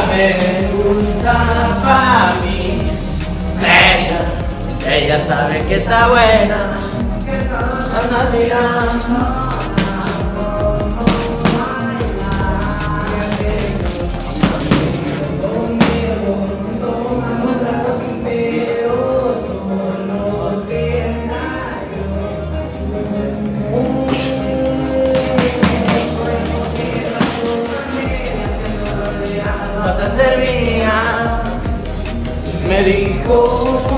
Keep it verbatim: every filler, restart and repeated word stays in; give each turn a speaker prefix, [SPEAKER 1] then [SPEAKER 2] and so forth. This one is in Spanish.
[SPEAKER 1] me gusta pa' mí. Ella, ella sabe que está buena. Anda tirando. Vas a ser mía, me dijo.